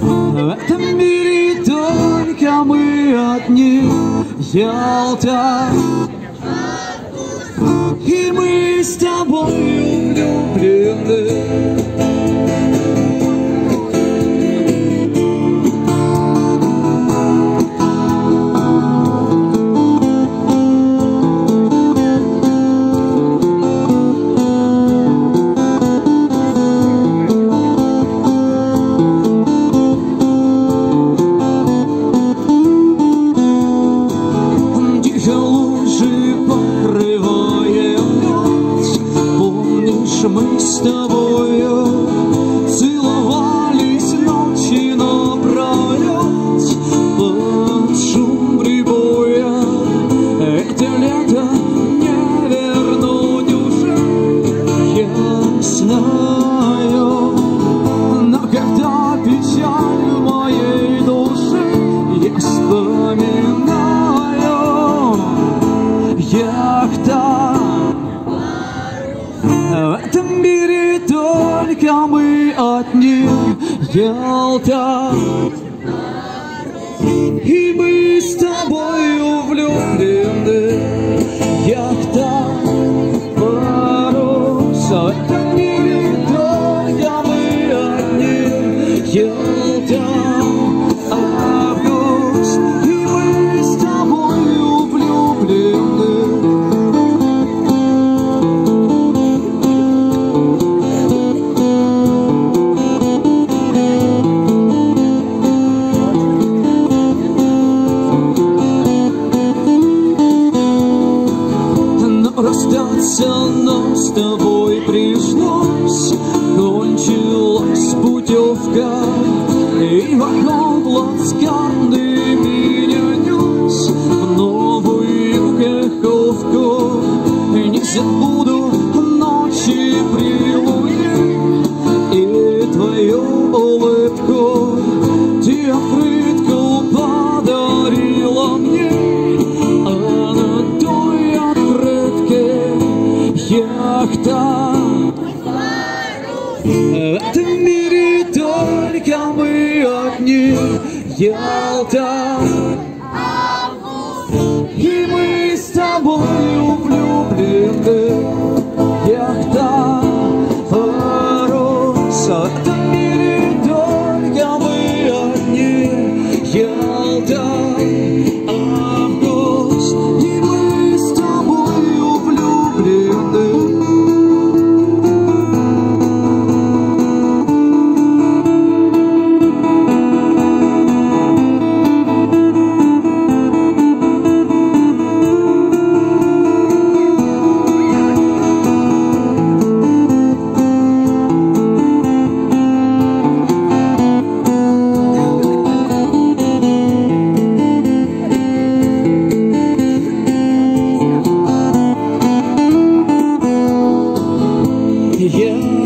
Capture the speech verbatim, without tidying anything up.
В этом мире только мы одни, Ялта. И мы с тобой влюблены. Мы с тобою целовались ночи напролет под шум прибоя. Это лето не вернуть уже, я знаю. Но когда печаль в моей душе я вспоминаю, яхта. В этом мире только мы одни, Ялта. И мы с тобою влюблены, яхта, парус. В этом мире только мы одни, Ялта, август. И мы с тобою влюблены. Расстаться нам с тобой пришлось, кончилась путевка, и вокруг плацкарты меня нес в новую каховку. Не забуду ночи при луне и твою улыбку. Ты открытку подарила мне, а на той открытке яхта. В этом мире только мы одни, Ялта. И мы с тобою влюблены, яхта, парус. В этом мире только мы одни, Ялта, август. И мы с тобою влюблены. Yeah.